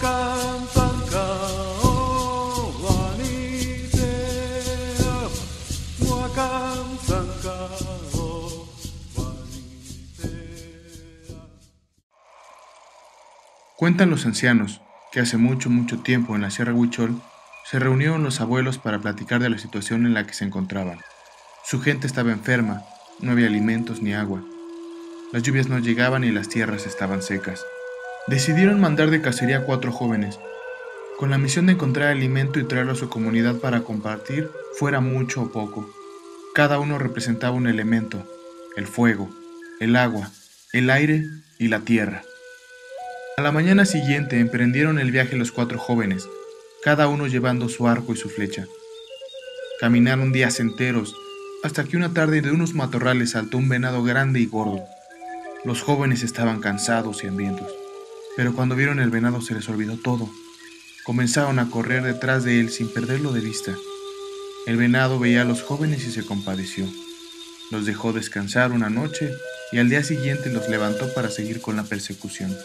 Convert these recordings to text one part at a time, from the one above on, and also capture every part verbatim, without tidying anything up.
Cuentan los ancianos que hace mucho, mucho tiempo en la Sierra Huichol se reunieron los abuelos para platicar de la situación en la que se encontraban. Su gente estaba enferma, no había alimentos ni agua. Las lluvias no llegaban y las tierras estaban secas. Decidieron mandar de cacería a cuatro jóvenes, con la misión de encontrar alimento y traerlo a su comunidad para compartir, fuera mucho o poco. Cada uno representaba un elemento: el fuego, el agua, el aire y la tierra. A la mañana siguiente emprendieron el viaje los cuatro jóvenes, cada uno llevando su arco y su flecha. Caminaron días enteros, hasta que una tarde de unos matorrales saltó un venado grande y gordo. Los jóvenes estaban cansados y hambrientos, pero cuando vieron el venado se les olvidó todo. Comenzaron a correr detrás de él sin perderlo de vista. El venado veía a los jóvenes y se compadeció. Los dejó descansar una noche y al día siguiente los levantó para seguir con la persecución.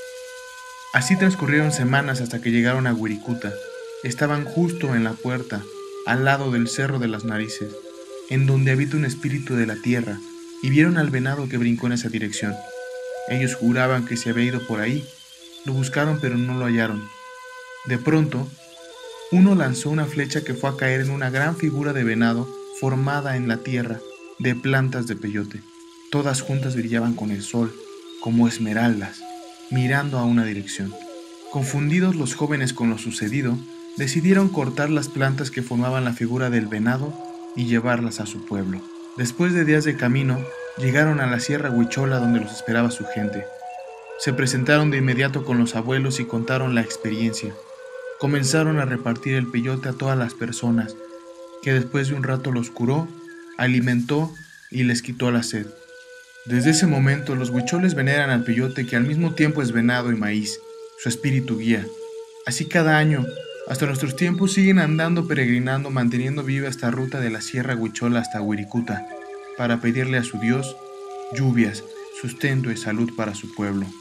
Así transcurrieron semanas hasta que llegaron a Wirikuta. Estaban justo en la puerta, al lado del Cerro de las Narices, en donde habita un espíritu de la tierra, y vieron al venado que brincó en esa dirección. Ellos juraban que se había ido por ahí. Lo buscaron pero no lo hallaron. De pronto, uno lanzó una flecha que fue a caer en una gran figura de venado formada en la tierra de plantas de peyote. Todas juntas brillaban con el sol, como esmeraldas, mirando a una dirección. Confundidos los jóvenes con lo sucedido, decidieron cortar las plantas que formaban la figura del venado y llevarlas a su pueblo. Después de días de camino, llegaron a la Sierra Huichola donde los esperaba su gente. Se presentaron de inmediato con los abuelos y contaron la experiencia. Comenzaron a repartir el peyote a todas las personas, que después de un rato los curó, alimentó y les quitó la sed. Desde ese momento los huicholes veneran al peyote, que al mismo tiempo es venado y maíz, su espíritu guía. Así cada año, hasta nuestros tiempos, siguen andando peregrinando, manteniendo viva esta ruta de la Sierra Huichola hasta Wirikuta, para pedirle a su Dios lluvias, sustento y salud para su pueblo.